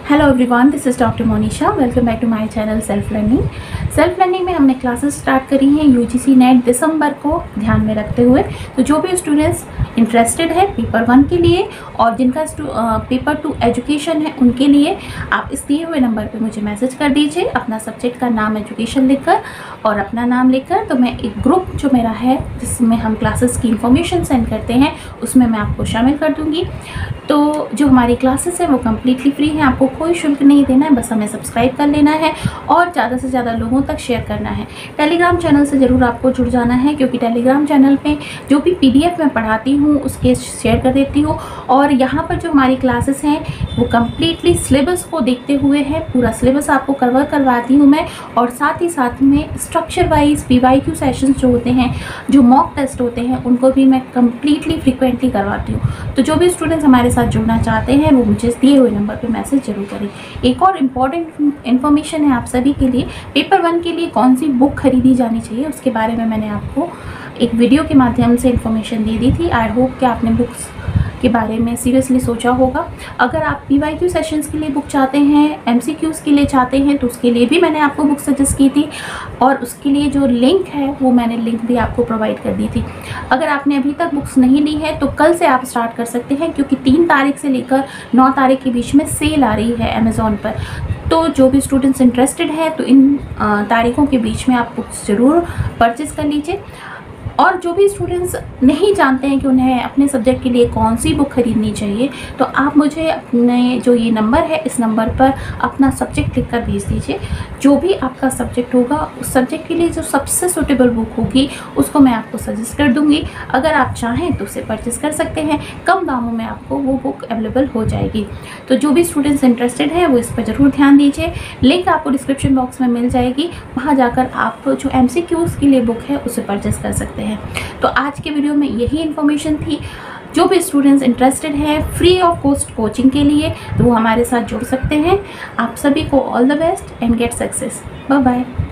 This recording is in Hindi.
Hello everyone, this is doctor Monisha. Welcome back to my channel self learning में हमने क्लासेस स्टार्ट करी हैं यूजीसी नेट दिसंबर को ध्यान में रखते हुए। तो जो भी स्टूडेंट्स इंटरेस्टेड है पेपर 1 के लिए और जिनका पेपर 2 एजुकेशन है उनके लिए आप इस दिए हुए नंबर पे मुझे मैसेज कर दीजिए अपना सब्जेक्ट का नाम एजुकेशन लिखकर और अपना नाम लिखकर। तो मैं एक ग्रुप जो मेरा है जिसमें हम क्लासेस की इंफॉर्मेशन सेंड करते हैं उसमें मैं आपको शामिल कर दूँगी। तो जो हमारी क्लासेस है वो कम्प्लीटली फ्री है, आपको कोई शुल्क नहीं देना है, बस हमें सब्सक्राइब कर लेना है और ज़्यादा से ज़्यादा लोगों तक शेयर करना है। टेलीग्राम चैनल से ज़रूर आपको जुड़ जाना है क्योंकि टेलीग्राम चैनल पे जो भी PDF मैं पढ़ाती हूँ उसके शेयर कर देती हूँ और यहाँ पर जो हमारी क्लासेस हैं वो कम्प्लीटली सिलेबस को देखते हुए है, पूरा सिलेबस आपको कवर करवाती हूँ मैं। और साथ में स्ट्रक्चर वाइज PYQ सेशंस जो होते हैं, जो मॉक टेस्ट होते हैं, उनको भी मैं कम्प्लीटली फ्रिक्वेंटली करवाती हूँ। तो जो भी स्टूडेंट्स हमारे साथ जुड़ना चाहते हैं वो मुझे दिए हुए नंबर पे मैसेज जरूर करें। एक और इम्पॉर्टेंट इन्फॉर्मेशन है आप सभी के लिए, पेपर 1 के लिए कौन सी बुक खरीदी जानी चाहिए उसके बारे में मैंने आपको एक वीडियो के माध्यम से इन्फॉर्मेशन दे दी थी। आई होप कि आपने बुक्स के बारे में सीरियसली सोचा होगा। अगर आप PYQ सेशंस के लिए बुक चाहते हैं, MCQs के लिए चाहते हैं तो उसके लिए भी मैंने आपको बुक सजेस्ट की थी और उसके लिए जो लिंक है वो मैंने लिंक भी आपको प्रोवाइड कर दी थी। अगर आपने अभी तक बुक्स नहीं ली है तो कल से आप स्टार्ट कर सकते हैं क्योंकि 3 तारीख से लेकर 9 तारीख के बीच में सेल आ रही है अमेज़ॉन पर। तो जो भी स्टूडेंट्स इंटरेस्टेड है तो इन तारीखों के बीच में आप बुक्स ज़रूर परचेज़ कर लीजिए। और जो भी स्टूडेंट्स नहीं जानते हैं कि उन्हें अपने सब्जेक्ट के लिए कौन सी बुक खरीदनी चाहिए तो आप मुझे अपने जो ये नंबर है इस नंबर पर अपना सब्जेक्ट लिखकर भेज दीजिए। जो भी आपका सब्जेक्ट होगा उस सब्जेक्ट के लिए जो सबसे सूटेबल बुक होगी उसको मैं आपको सजेस्ट कर दूंगी। अगर आप चाहें तो उसे परचेज़ कर सकते हैं, कम दामों में आपको वो बुक अवेलेबल हो जाएगी। तो जो भी स्टूडेंट्स इंटरेस्टेड है वो इस पर ज़रूर ध्यान दीजिए। लिंक आपको डिस्क्रिप्शन बॉक्स में मिल जाएगी, वहाँ जाकर आप जो MCQs के लिए बुक है उसे परचेज़ कर सकते हैं। तो आज के वीडियो में यही इन्फॉर्मेशन थी। जो भी स्टूडेंट्स इंटरेस्टेड हैं फ्री ऑफ कॉस्ट कोचिंग के लिए तो वो हमारे साथ जुड़ सकते हैं। आप सभी को all the best and get success. Bye bye.